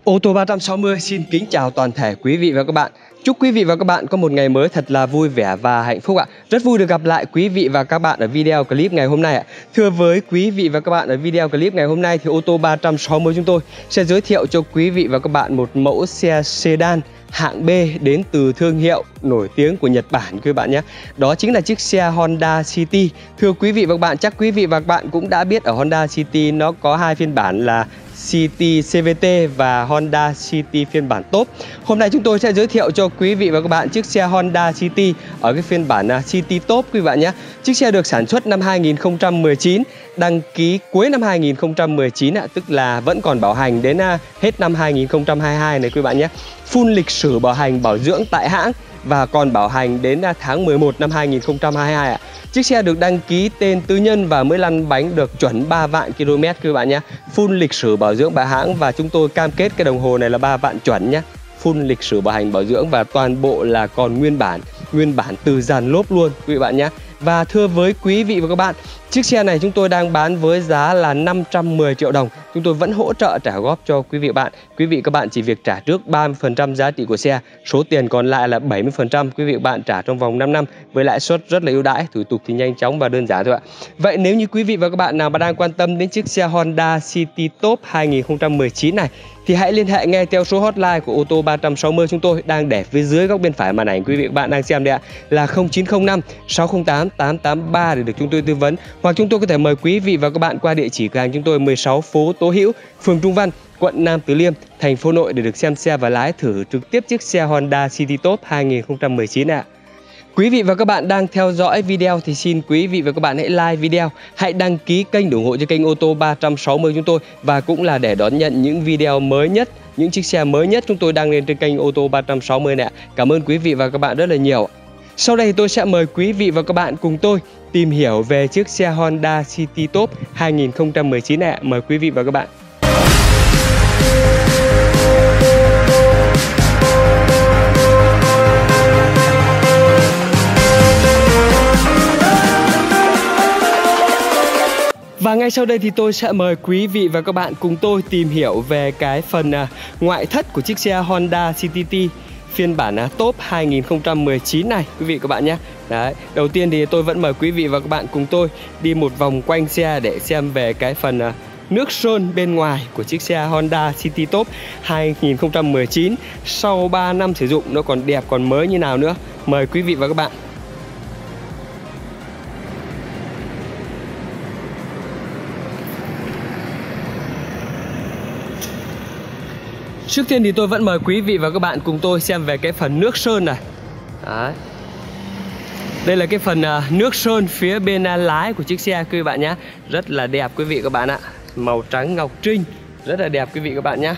Ô tô 360 xin kính chào toàn thể quý vị và các bạn. Chúc quý vị và các bạn có một ngày mới thật là vui vẻ và hạnh phúc ạ. Rất vui được gặp lại quý vị và các bạn ở video clip ngày hôm nay ạ. Thưa với quý vị và các bạn, ở video clip ngày hôm nay thì ô tô 360 chúng tôi sẽ giới thiệu cho quý vị và các bạn một mẫu xe sedan hạng B đến từ thương hiệu nổi tiếng của Nhật Bản quý bạn nhé. Đó chính là chiếc xe Honda City. Thưa quý vị và các bạn, chắc quý vị và các bạn cũng đã biết ở Honda City nó có hai phiên bản là City CVT và Honda City phiên bản top. Hôm nay chúng tôi sẽ giới thiệu cho quý vị và các bạn chiếc xe Honda City ở cái phiên bản City top quý bạn nhé. Chiếc xe được sản xuất năm 2019, đăng ký cuối năm 2019 tức là vẫn còn bảo hành đến hết năm 2022 này quý bạn nhé. Full lịch sử bảo hành bảo dưỡng tại hãng và còn bảo hành đến tháng 11 năm 2022 ạ. Chiếc xe được đăng ký tên tư nhân và mới lăn bánh được chuẩn 3 vạn km các bạn nhé. Full lịch sử bảo dưỡng tại hãng và chúng tôi cam kết cái đồng hồ này là 3 vạn chuẩn nhé. Full lịch sử bảo hành bảo dưỡng và toàn bộ là còn nguyên bản từ dàn lốp luôn quý vị bạn nhé. Và thưa với quý vị và các bạn, chiếc xe này chúng tôi đang bán với giá là 510 triệu đồng. Chúng tôi vẫn hỗ trợ trả góp cho quý vị và bạn. Quý vị và các bạn chỉ việc trả trước 30% giá trị của xe, số tiền còn lại là 70% quý vị và bạn trả trong vòng 5 năm với lãi suất rất là ưu đãi, thủ tục thì nhanh chóng và đơn giản thôi ạ. Vậy nếu như quý vị và các bạn nào mà đang quan tâm đến chiếc xe Honda City Top 2019 này thì hãy liên hệ ngay theo số hotline của ô tô 360 chúng tôi đang để phía dưới góc bên phải màn ảnh quý vị và các bạn đang xem đây ạ, là 0905 608 883 để được chúng tôi tư vấn, hoặc chúng tôi có thể mời quý vị và các bạn qua địa chỉ cửa hàng chúng tôi 16 phố Tố Hữu, phường Trung Văn, quận Nam Từ Liêm, thành phố Hà Nội để được xem xe và lái thử trực tiếp chiếc xe Honda City Top 2019 ạ. Quý vị và các bạn đang theo dõi video thì xin quý vị và các bạn hãy like video, hãy đăng ký kênh ủng hộ cho kênh ô tô 360 chúng tôi, và cũng là để đón nhận những video mới nhất, những chiếc xe mới nhất chúng tôi đăng lên trên kênh ô tô 360 này ạ. Cảm ơn quý vị và các bạn rất là nhiều. Sau đây tôi sẽ mời quý vị và các bạn cùng tôi tìm hiểu về chiếc xe Honda City Top 2019 này ạ. Mời quý vị và các bạn. Và ngay sau đây thì tôi sẽ mời quý vị và các bạn cùng tôi tìm hiểu về cái phần ngoại thất của chiếc xe Honda City phiên bản Top 2019 này quý vị và các bạn nhé. Đấy, đầu tiên thì tôi vẫn mời quý vị và các bạn cùng tôi đi một vòng quanh xe để xem về cái phần nước sơn bên ngoài của chiếc xe Honda City Top 2019. Sau 3 năm sử dụng nó còn đẹp còn mới như nào nữa. Mời quý vị và các bạn. Trước tiên thì tôi vẫn mời quý vị và các bạn cùng tôi xem về cái phần nước sơn này. Đấy. Đây là cái phần nước sơn phía bên lái của chiếc xe quý vị bạn nhé. Rất là đẹp quý vị các bạn ạ. Màu trắng ngọc trinh, rất là đẹp quý vị các bạn nhé.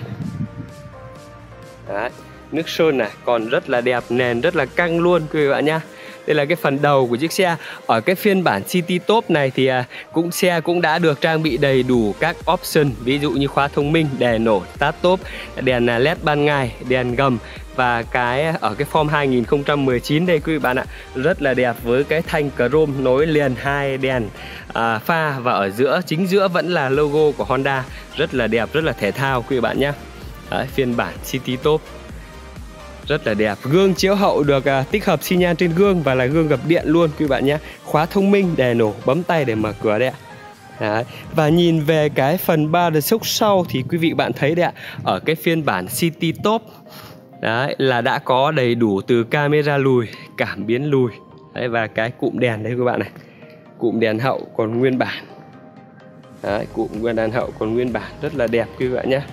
Đấy. Nước sơn này còn rất là đẹp, nền rất là căng luôn quý vị bạn nhé. Đây là cái phần đầu của chiếc xe. Ở cái phiên bản City Top này thì xe cũng đã được trang bị đầy đủ các option, ví dụ như khóa thông minh, đèn nổ, start top, đèn LED ban ngày, đèn gầm. Và ở cái form 2019 đây quý vị bạn ạ, rất là đẹp với cái thanh chrome nối liền hai đèn pha, và ở chính giữa vẫn là logo của Honda. Rất là đẹp, rất là thể thao quý vị bạn nhé. Đấy, phiên bản City Top rất là đẹp. Gương chiếu hậu được tích hợp xi nhan trên gương và là gương gập điện luôn quý bạn nhé. Khóa thông minh, đèn nổ, bấm tay để mở cửa đấy ạ. Đấy. Và nhìn về cái phần ba đợt sốc sau thì quý vị bạn thấy đấy ạ, ở cái phiên bản City Top đấy là đã có đầy đủ từ camera lùi, cảm biến lùi đấy, và cái cụm đèn đây các bạn này. Cụm đèn hậu còn nguyên bản. Đấy, cụm đèn hậu còn nguyên bản, rất là đẹp quý bạn nhé.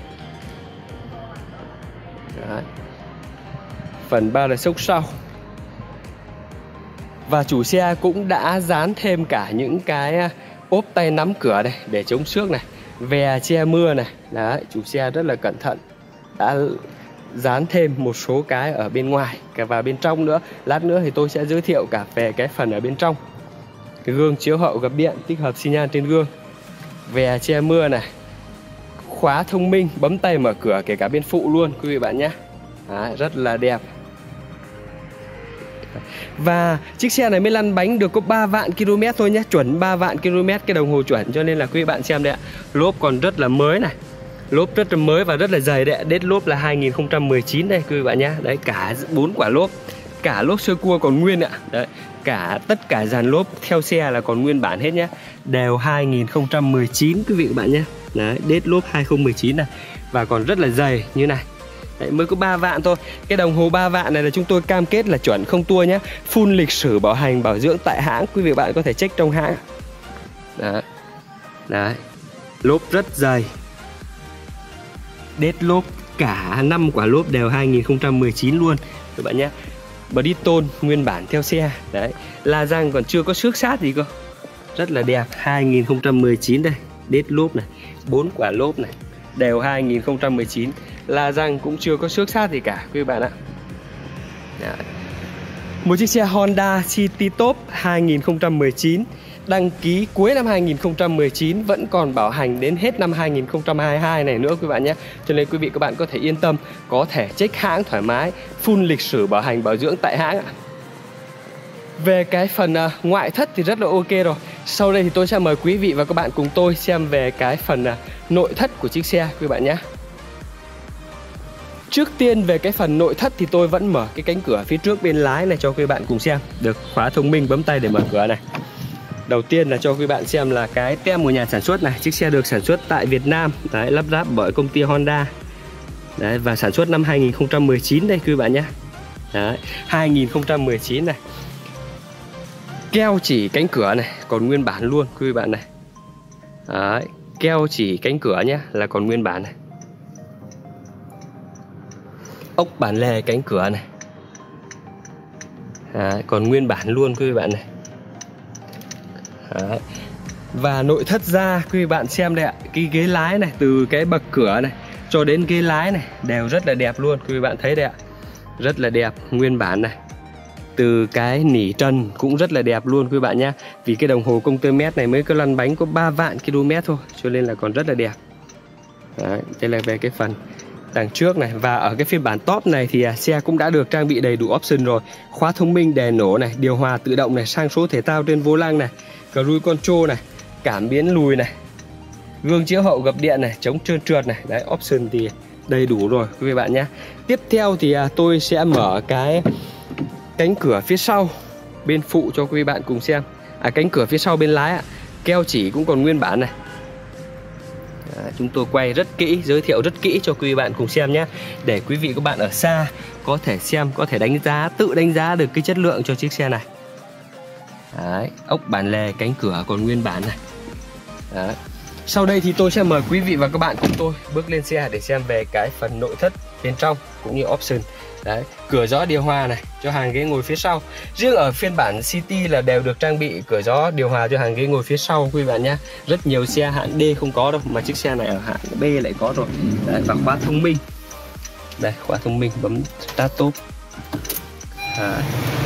Đấy. Phần ba đợt sốc sau. Và chủ xe cũng đã dán thêm cả những cái ốp tay nắm cửa này để chống xước này, ve che mưa này. Đấy, chủ xe rất là cẩn thận, đã dán thêm một số cái ở bên ngoài cả vào bên trong nữa. Lát nữa thì tôi sẽ giới thiệu cả về cái phần ở bên trong. Cái gương chiếu hậu gập điện tích hợp xi nhan trên gương, ve che mưa này, khóa thông minh, bấm tay mở cửa kể cả bên phụ luôn quý vị bạn nhé. Đấy, rất là đẹp. Và chiếc xe này mới lăn bánh được có 3 vạn km thôi nhé, chuẩn 3 vạn km cái đồng hồ chuẩn, cho nên là quý vị bạn xem đây ạ. Lốp còn rất là mới này. Lốp rất là mới và rất là dày đấy. Đết lốp là 2019 đây quý vị bạn nhá. Đấy, cả 4 quả lốp. Cả lốp sơ cua còn nguyên ạ. Đấy, tất cả dàn lốp theo xe là còn nguyên bản hết nhá. Đều 2019 quý vị các bạn nhé. Đấy, đết lốp 2019 này. Và còn rất là dày như này. Đấy, mới có 3 vạn thôi. Cái đồng hồ 3 vạn này là chúng tôi cam kết là chuẩn không tua nhé. Full lịch sử bảo hành bảo dưỡng tại hãng. Quý vị bạn có thể check trong hãng. Đấy. Đấy. Lốp rất dày. Đết lốp cả 5 quả lốp đều 2019 luôn các bạn nhé. Bridgestone nguyên bản theo xe. Đấy, la răng còn chưa có xước sát gì cơ. Rất là đẹp. 2019 đây. Đết lốp này, 4 quả lốp này đều 2019. La răng cũng chưa có xước sát gì cả quý bạn ạ. Đấy. Một chiếc xe Honda City Top 2019, đăng ký cuối năm 2019, vẫn còn bảo hành đến hết năm 2022 này nữa quý bạn nhé. Cho nên quý vị các bạn có thể yên tâm, có thể check hãng thoải mái, full lịch sử bảo hành bảo dưỡng tại hãng ạ. Về cái phần ngoại thất thì rất là ok rồi. Sau đây thì tôi sẽ mời quý vị và các bạn cùng tôi xem về cái phần nội thất của chiếc xe quý bạn nhé. Trước tiên về cái phần nội thất thì tôi vẫn mở cái cánh cửa phía trước bên lái này cho quý bạn cùng xem. Được khóa thông minh, bấm tay để mở cửa này. Đầu tiên là cho quý bạn xem là cái tem của nhà sản xuất này. Chiếc xe được sản xuất tại Việt Nam. Đấy, lắp ráp bởi công ty Honda. Đấy, và sản xuất năm 2019 đây quý bạn nhé. Đấy, 2019 này. Keo chỉ cánh cửa này còn nguyên bản luôn quý bạn này. Đấy, keo chỉ cánh cửa nhé là còn nguyên bản này. Ốc bản lề cánh cửa này. Đấy, còn nguyên bản luôn quý bạn này. Đấy. Và nội thất ra quý bạn xem đây ạ. Cái ghế lái này, từ cái bậc cửa này cho đến ghế lái này đều rất là đẹp luôn quý bạn thấy đây ạ. Rất là đẹp, nguyên bản này. Từ cái nỉ trần cũng rất là đẹp luôn quý bạn nhé. Vì cái đồng hồ công tơ mét này mới có lăn bánh có 3 vạn km thôi, cho nên là còn rất là đẹp. Đấy, đây là về cái phần đằng trước này. Và ở cái phiên bản top này thì xe cũng đã được trang bị đầy đủ option rồi. Khóa thông minh, đèn nổ này, điều hòa tự động này, sang số thể thao trên vô lăng này, cruise control này, cảm biến lùi này, gương chiếu hậu gập điện này, chống trơn trượt này. Đấy, option thì đầy đủ rồi quý vị bạn nhé. Tiếp theo thì tôi sẽ mở cái cánh cửa phía sau bên phụ cho quý vị bạn cùng xem. Cánh cửa phía sau bên lái keo chỉ cũng còn nguyên bản này. Chúng tôi quay rất kỹ, giới thiệu rất kỹ cho quý vị bạn cùng xem nhé. Để quý vị các bạn ở xa có thể xem, có thể đánh giá, tự đánh giá được cái chất lượng cho chiếc xe này. Đấy, ốc bản lề cánh cửa còn nguyên bản này. Đấy. Sau đây thì tôi sẽ mời quý vị và các bạn cùng tôi bước lên xe để xem về cái phần nội thất bên trong cũng như option. Đấy, cửa gió điều hòa này cho hàng ghế ngồi phía sau. Riêng ở phiên bản City là đều được trang bị cửa gió điều hòa cho hàng ghế ngồi phía sau quý bạn nhé. Rất nhiều xe hạng D không có đâu, mà chiếc xe này ở hạng B lại có rồi. Đấy, và khóa thông minh. Đây, khóa thông minh, bấm start top. Đấy.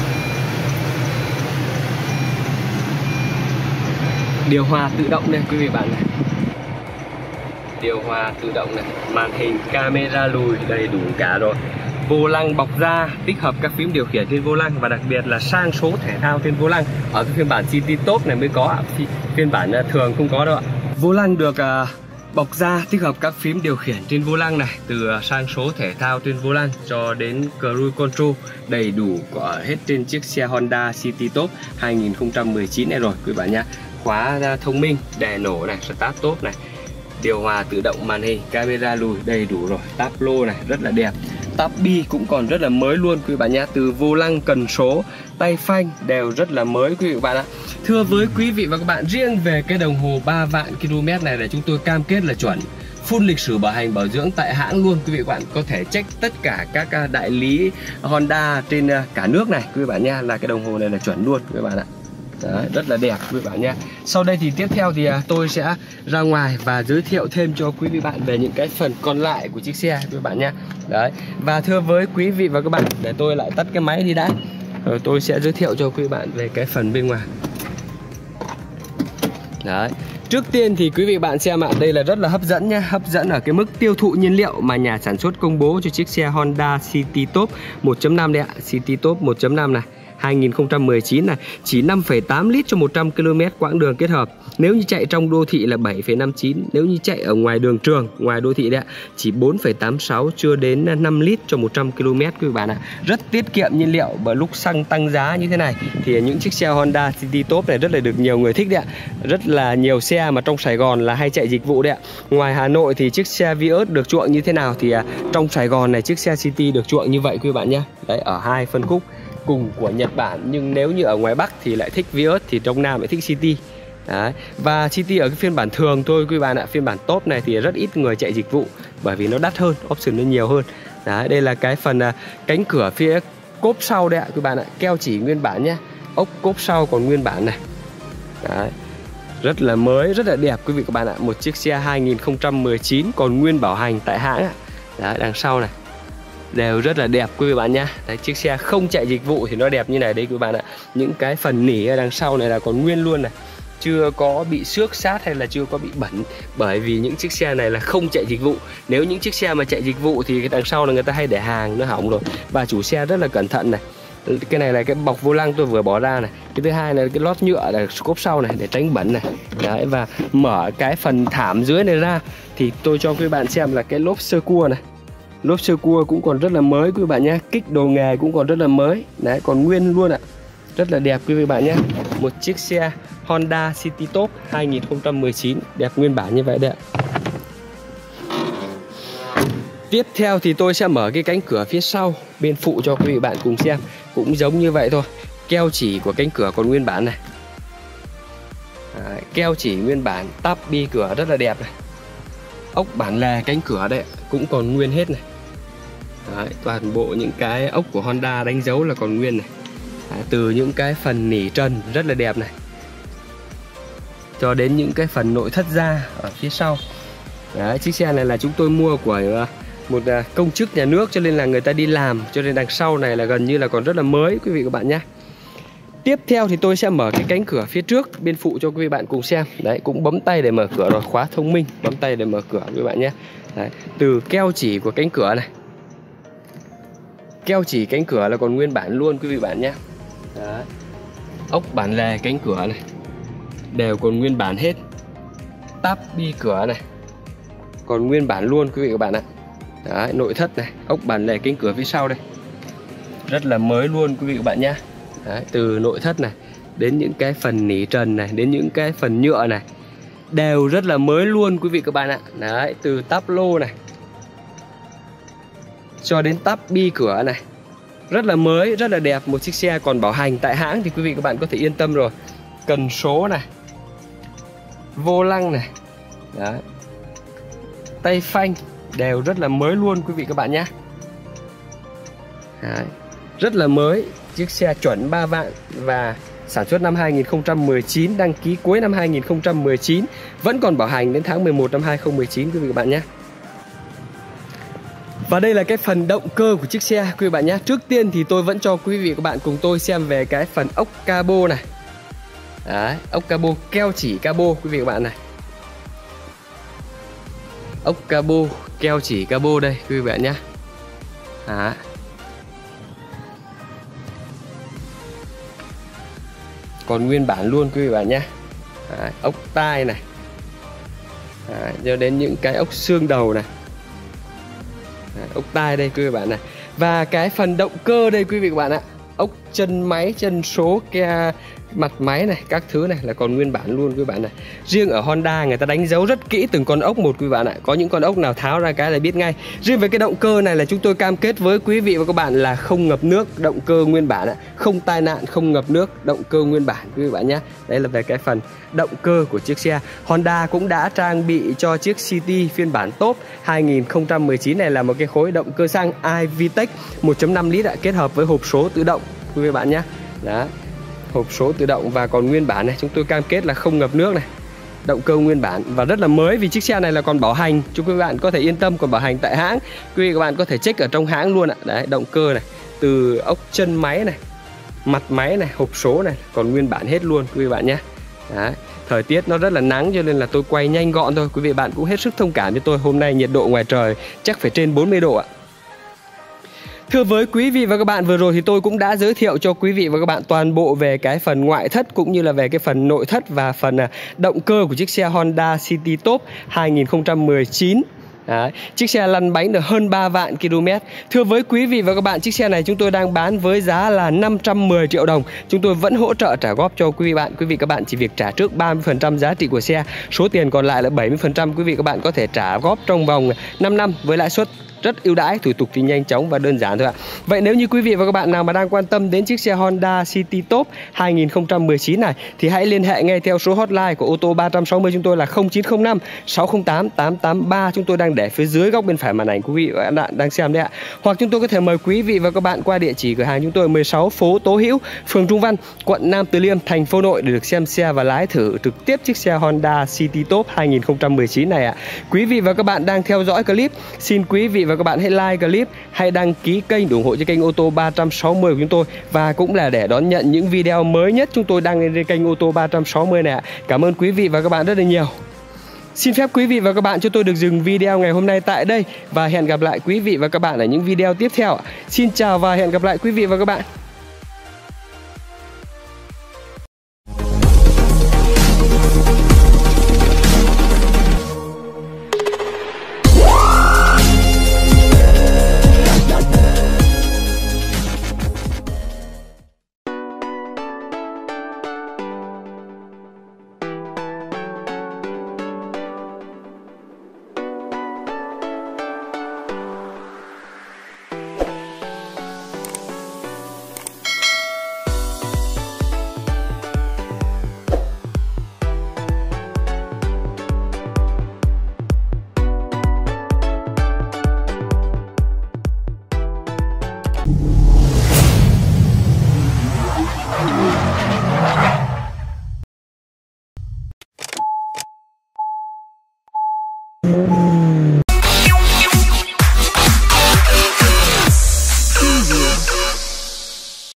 Điều hòa tự động đây quý vị bạn này. Điều hòa tự động này, màn hình camera lùi đầy đủ cả rồi. Vô lăng bọc da, tích hợp các phím điều khiển trên vô lăng và đặc biệt là sang số thể thao trên vô lăng. Ở cái phiên bản City Top này mới có, phiên bản thường không có đâu ạ. Vô lăng được bọc da, tích hợp các phím điều khiển trên vô lăng này, từ sang số thể thao trên vô lăng cho đến cruise control đầy đủ có hết trên chiếc xe Honda City Top 2019 này rồi quý bạn nhé. Khóa thông minh, đèn nổ này, start top này, điều hòa tự động, màn hình camera lùi đầy đủ rồi. Táp lô này rất là đẹp. Táp bi cũng còn rất là mới luôn quý bạn nhé. Từ vô lăng, cần số, tay phanh đều rất là mới quý vị bạn ạ. Thưa với quý vị và các bạn, riêng về cái đồng hồ 3 vạn km này để chúng tôi cam kết là chuẩn, full lịch sử bảo hành bảo dưỡng tại hãng luôn. Quý vị bạn có thể check tất cả các đại lý Honda trên cả nước này quý vị bạn nha, là cái đồng hồ này là chuẩn luôn quý vị bạn ạ. Đấy, rất là đẹp quý vị bạn nha. Sau đây thì tiếp theo thì tôi sẽ ra ngoài và giới thiệu thêm cho quý vị bạn về những cái phần còn lại của chiếc xe quý vị bạn nha. Đấy, và thưa với quý vị và các bạn, để tôi lại tắt cái máy đi đã, rồi tôi sẽ giới thiệu cho quý vị bạn về cái phần bên ngoài. Đấy, trước tiên thì quý vị bạn xem ạ, đây là rất là hấp dẫn nhé. Hấp dẫn ở cái mức tiêu thụ nhiên liệu mà nhà sản xuất công bố cho chiếc xe Honda City Top 1.5 đây ạ. City Top 1.5 này, 2019 này, chỉ 5,8 lít cho 100 km quãng đường kết hợp. Nếu như chạy trong đô thị là 7,59, nếu như chạy ở ngoài đường trường, ngoài đô thị đấy ạ, chỉ 4,86, chưa đến 5 lít cho 100 km quý vị bạn ạ. Rất tiết kiệm nhiên liệu, bởi lúc xăng tăng giá như thế này thì những chiếc xe Honda City Top này rất là được nhiều người thích đấy ạ. Rất là nhiều xe mà trong Sài Gòn là hay chạy dịch vụ đấy ạ. Ngoài Hà Nội thì chiếc xe Vios được chuộng như thế nào thì trong Sài Gòn này chiếc xe City được chuộng như vậy quý vị bạn nhé. Đấy, ở hai phân khúc cùng của Nhật Bản, nhưng nếu như ở ngoài Bắc thì lại thích Vios, thì trong Nam lại thích City. Đấy. Và City ở cái phiên bản thường thôi quý bạn ạ. Phiên bản top này thì rất ít người chạy dịch vụ, bởi vì nó đắt hơn, option nó nhiều hơn. Đấy, đây là cái phần cánh cửa phía cốp sau đây ạ quý bạn ạ. Keo chỉ nguyên bản nhé. Ốc cốp sau còn nguyên bản này. Đấy. Rất là mới, rất là đẹp quý vị các bạn ạ. Một chiếc xe 2019 còn nguyên bảo hành tại hãng ạ. Đấy, đằng sau này đều rất là đẹp quý vị bạn nhá. Đấy, chiếc xe không chạy dịch vụ thì nó đẹp như này đấy quý bạn ạ. Những cái phần nỉ ở đằng sau này là còn nguyên luôn này, chưa có bị xước sát hay là chưa có bị bẩn, bởi vì những chiếc xe này là không chạy dịch vụ. Nếu những chiếc xe mà chạy dịch vụ thì cái đằng sau là người ta hay để hàng, nó hỏng rồi, và chủ xe rất là cẩn thận này. Cái này là cái bọc vô lăng tôi vừa bỏ ra này. Cái thứ hai là cái lót nhựa là cốp sau này để tránh bẩn này. Đấy, và mở cái phần thảm dưới này ra thì tôi cho quý bạn xem là cái lốp sơ cua này. Lốp sơ cua cũng còn rất là mới quý bạn nhé. Kích đồ nghề cũng còn rất là mới. Đấy, còn nguyên luôn ạ. Rất là đẹp quý vị bạn nhé. Một chiếc xe Honda City Top 2019 đẹp nguyên bản như vậy đấy ạ. Tiếp theo thì tôi sẽ mở cái cánh cửa phía sau bên phụ cho quý vị bạn cùng xem. Cũng giống như vậy thôi. Keo chỉ của cánh cửa còn nguyên bản này. Đấy, keo chỉ nguyên bản, tắp bi cửa rất là đẹp này. Ốc bản lề cánh cửa đây cũng còn nguyên hết này. Đấy, toàn bộ những cái ốc của Honda đánh dấu là còn nguyên này. Đấy, từ những cái phần nỉ trần rất là đẹp này cho đến những cái phần nội thất da ở phía sau. Đấy, chiếc xe này là chúng tôi mua của một công chức nhà nước, cho nên là người ta đi làm, cho nên đằng sau này là gần như là còn rất là mới quý vị các bạn nhé. Tiếp theo thì tôi sẽ mở cái cánh cửa phía trước bên phụ cho quý vị bạn cùng xem. Đấy, cũng bấm tay để mở cửa rồi, khóa thông minh, bấm tay để mở cửa quý vị bạn nhé. Đấy, từ keo chỉ của cánh cửa này, keo chỉ cánh cửa là còn nguyên bản luôn quý vị bạn nhé. Đấy, ốc bản lề cánh cửa này đều còn nguyên bản hết. Táp bi cửa này còn nguyên bản luôn quý vị các bạn ạ. Đấy, nội thất này, ốc bản lề cánh cửa phía sau đây rất là mới luôn quý vị các bạn nhé. Đấy, từ nội thất này đến những cái phần nỉ trần này, đến những cái phần nhựa này đều rất là mới luôn quý vị các bạn ạ. Đấy, từ táp lô này cho đến táp bi cửa này rất là mới, rất là đẹp. Một chiếc xe còn bảo hành tại hãng thì quý vị các bạn có thể yên tâm rồi. Cần số này, vô lăng này, đấy, tay phanh đều rất là mới luôn quý vị các bạn nhé. Đấy, rất là mới. Chiếc xe chuẩn 3 vạn và sản xuất năm 2019, đăng ký cuối năm 2019, vẫn còn bảo hành đến tháng 11 năm 2019 quý vị các bạn nhé. Và đây là cái phần động cơ của chiếc xe quý vị bạn nhé. Trước tiên thì tôi vẫn cho quý vị các bạn cùng tôi xem về cái phần ốc cabo này. Đấy, ốc cabo, keo chỉ cabo quý vị các bạn này. Ốc cabo, keo chỉ cabo đây quý vị bạn nhé. Đấy, còn nguyên bản luôn quý vị bạn nhé. Đấy, ốc tai này. Đấy, cho đến những cái ốc xương đầu này. Đấy, ốc tai đây quý vị bạn này. Và cái phần động cơ đây quý vị các bạn ạ. Ốc chân máy, chân số, mặt máy này, các thứ này là còn nguyên bản luôn quý bạn này. Riêng ở Honda người ta đánh dấu rất kỹ từng con ốc một quý bạn ạ. Có những con ốc nào tháo ra cái là biết ngay. Riêng với cái động cơ này là chúng tôi cam kết với quý vị và các bạn là không ngập nước, động cơ nguyên bản ạ. Không tai nạn, không ngập nước, động cơ nguyên bản quý vị bạn nhé. Đây là về cái phần động cơ của chiếc xe. Honda cũng đã trang bị cho chiếc City phiên bản top 2019 này là một cái khối động cơ xăng iVTEC 1.5 lít ạ, kết hợp với hộp số tự động quý vị bạn nhé. Đó, hộp số tự động và còn nguyên bản này, chúng tôi cam kết là không ngập nước này. Động cơ nguyên bản và rất là mới, vì chiếc xe này là còn bảo hành, chúng quý bạn có thể yên tâm, còn bảo hành tại hãng. Quý vị các bạn có thể check ở trong hãng luôn ạ. Đấy, động cơ này, từ ốc chân máy này, mặt máy này, hộp số này còn nguyên bản hết luôn quý vị bạn nhé. Đấy, thời tiết nó rất là nắng cho nên là tôi quay nhanh gọn thôi. Quý vị bạn cũng hết sức thông cảm với tôi, hôm nay nhiệt độ ngoài trời chắc phải trên 40 độ ạ. Thưa với quý vị và các bạn, vừa rồi thì tôi cũng đã giới thiệu cho quý vị và các bạn toàn bộ về cái phần ngoại thất cũng như là về cái phần nội thất và phần động cơ của chiếc xe Honda City Top 2019. Đấy, chiếc xe lăn bánh được hơn 3 vạn km. Thưa với quý vị và các bạn, chiếc xe này chúng tôi đang bán với giá là 510 triệu đồng. Chúng tôi vẫn hỗ trợ trả góp cho quý vị bạn. Quý vị các bạn chỉ việc trả trước 30% giá trị của xe. Số tiền còn lại là 70% quý vị các bạn có thể trả góp trong vòng 5 năm với lãi suất rất ưu đãi, thủ tục thì nhanh chóng và đơn giản thôi ạ. Vậy nếu như quý vị và các bạn nào mà đang quan tâm đến chiếc xe Honda City Top 2019 này thì hãy liên hệ ngay theo số hotline của ô tô 360 chúng tôi là 0905 608 883. Chúng tôi đang để phía dưới góc bên phải màn ảnh quý vị và các bạn đang xem đấy ạ. Hoặc chúng tôi có thể mời quý vị và các bạn qua địa chỉ cửa hàng chúng tôi 16 phố Tố Hữu, phường Trung Văn, quận Nam Từ Liêm, thành phố Hà Nội để được xem xe và lái thử trực tiếp chiếc xe Honda City Top 2019 này ạ. Quý vị và các bạn đang theo dõi clip, xin quý vị và các bạn hãy like clip, hãy đăng ký kênh để ủng hộ cho kênh ô tô 360 của chúng tôi và cũng là để đón nhận những video mới nhất chúng tôi đăng lên kênh ô tô 360 này ạ. Cảm ơn quý vị và các bạn rất là nhiều. Xin phép quý vị và các bạn cho tôi được dừng video ngày hôm nay tại đây và hẹn gặp lại quý vị và các bạn ở những video tiếp theo. Xin chào và hẹn gặp lại quý vị và các bạn.